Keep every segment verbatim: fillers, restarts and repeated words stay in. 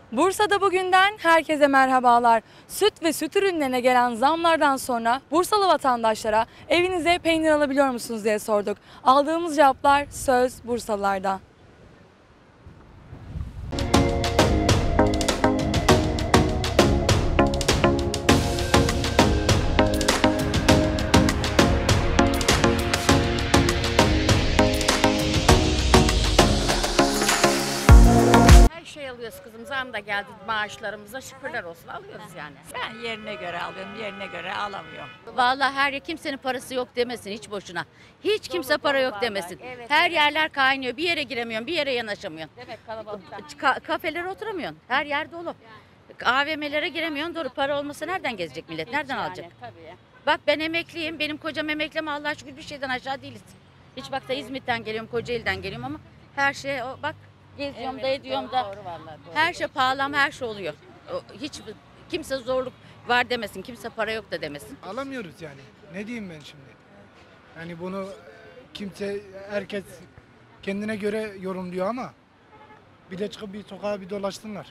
Bursa'da bugünden herkese merhabalar. Süt ve süt ürünlerine gelen zamlardan sonra Bursalı vatandaşlara evinize peynir alabiliyor musunuz diye sorduk. Aldığımız cevaplar söz Bursalılarda. Şey alıyoruz kızım, zam da geldi maaşlarımıza, şükürler olsun alıyoruz yani. Ben yerine göre alıyorum, yerine göre alamıyorum. Vallahi her kimsenin parası yok demesin hiç boşuna. Hiç kimse para yok demesin. Evet, Her evet. yerler kaynıyor, bir yere giremiyorsun, bir yere yanaşamıyorsun. Evet, kalabalıkta. Ka- kafelere oturamıyorsun, her yer dolu. A V M'lere giremiyorsun, doğru para olmasa nereden gezecek millet, nereden alacak? Tabii. Bak ben emekliyim, benim kocam emekli ama Allah'a şükür bir şeyden aşağı değiliz. Hiç bak da İzmit'ten geliyorum, Kocaeli'den geliyorum ama her şey o bak geziyorum da ediyorum da. Doğru vallahi doğru. Her şey pahalı ama her şey oluyor. O, hiç kimse zorluk var demesin, kimse para yok da demesin. Alamıyoruz yani. Ne diyeyim ben şimdi? Yani bunu kimse, herkes kendine göre yorumluyor ama bir de çıkıp bir sokağa bir dolaşsınlar.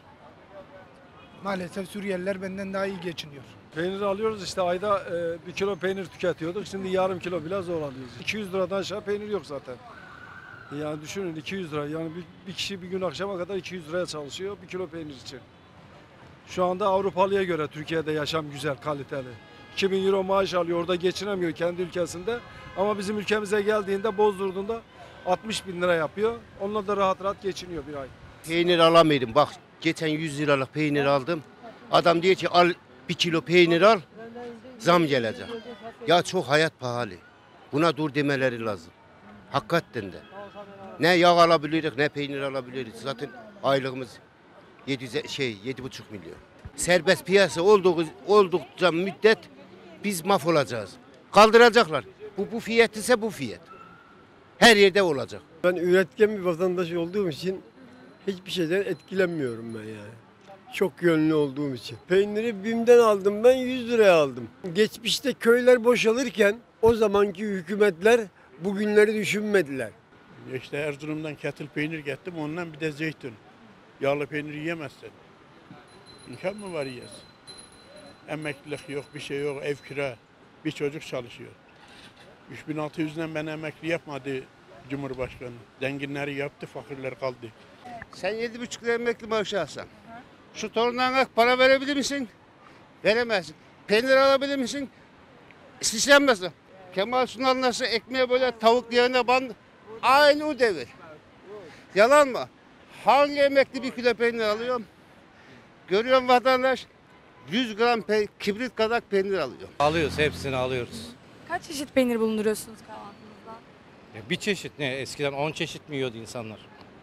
Maalesef Suriyeliler benden daha iyi geçiniyor. Peynir alıyoruz işte ayda e, bir kilo peynir tüketiyorduk. Şimdi yarım kilo bile zor alıyoruz. iki yüz liradan aşağı peynir yok zaten. Yani düşünün iki yüz lira. Yani bir, bir kişi bir gün akşama kadar iki yüz liraya çalışıyor bir kilo peynir için. Şu anda Avrupalıya göre Türkiye'de yaşam güzel, kaliteli. iki bin euro maaş alıyor, orada geçinemiyor kendi ülkesinde. Ama bizim ülkemize geldiğinde, bozdurduğunda altmış bin lira yapıyor. Onunla da rahat rahat geçiniyor bir ay. Peynir alamıyorum. Bak geçen yüz liralık peynir aldım. Adam diyor ki al bir kilo peynir al, zam gelecek. Ya çok hayat pahalı. Buna dur demeleri lazım. Hakikaten de. Ne yağ alabiliriz ne peynir alabiliriz. Zaten aylığımız yedi şey yedi buçuk milyon. Serbest piyasa olduğu, oldukça müddet biz mahvolacağız. Kaldıracaklar. Bu bu fiyat ise bu fiyat. Her yerde olacak. Ben üretken bir vatandaş olduğum için hiçbir şeyden etkilenmiyorum ben yani. Çok yönlü olduğum için. Peyniri BİM'den aldım, ben yüz liraya aldım. Geçmişte köyler boşalırken o zamanki hükümetler bugünleri düşünmediler. İşte Erzurum'dan ketil peynir getirdim, ondan bir de zeytin. Yağlı peynir yiyemezsin. İmkan mı var yiyesin? Emeklilik yok, bir şey yok, ev kira. Bir çocuk çalışıyor. üç bin altı yüzden ben emekli yapmadı Cumhurbaşkanı. Zenginleri yaptı, fakirler kaldı. Sen yedi buçuk lira emekli maaşı alsan. Şu torunlarına para verebilir misin? Veremezsin. Peynir alabilir misin? İstenmezsin. Kemal Sunal nasıl ekmeğe böyle tavuk yerine bandı? Aynı o devir. Yalan mı? Hangi emekli bir kilo peynir alıyor? Görüyorum vatandaş yüz gram pe kibrit kadar peynir alıyor. Alıyoruz, hepsini alıyoruz. Kaç çeşit peynir bulunduruyorsunuz kahvaltınızda? Ya bir çeşit ne? Eskiden on çeşit mi yiyordu insanlar?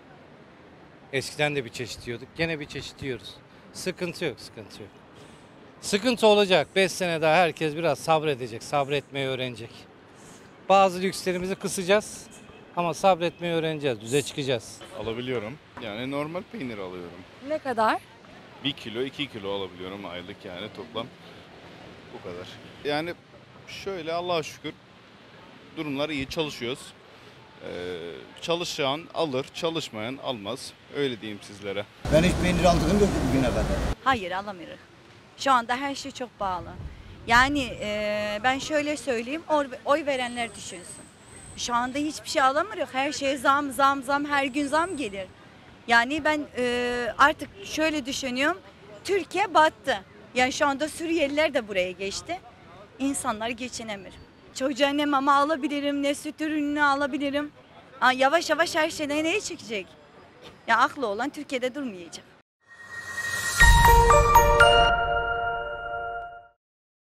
Eskiden de bir çeşit yiyorduk. Gene bir çeşit yiyoruz. Sıkıntı yok, sıkıntı yok. Sıkıntı olacak. beş sene daha herkes biraz sabredecek. Sabretmeyi öğrenecek. Bazı lükslerimizi kısacağız. Ama sabretmeyi öğreneceğiz. Düze çıkacağız. Alabiliyorum. Yani normal peynir alıyorum. Ne kadar? Bir kilo, iki kilo alabiliyorum aylık yani toplam. Bu kadar. Yani şöyle Allah'a şükür durumlar iyi, çalışıyoruz. Ee, çalışan alır, çalışmayan almaz. Öyle diyeyim sizlere. Ben hiç peynir aldığım yok bugüne kadar. Hayır alamıyoruz. Şu anda her şey çok pahalı. Yani e, ben şöyle söyleyeyim, oy, oy verenler düşünsün. Şu anda hiçbir şey alamıyoruz. Her şeye zam zam zam, her gün zam gelir. Yani ben e, artık şöyle düşünüyorum, Türkiye battı. Yani şu anda Suriyeliler de buraya geçti. İnsanlar geçinemiyor. Çocuğa ne mama alabilirim, ne süt ürününü alabilirim. Aa, yavaş yavaş her şeyden neye çıkacak? Ya aklı olan Türkiye'de durmayacak.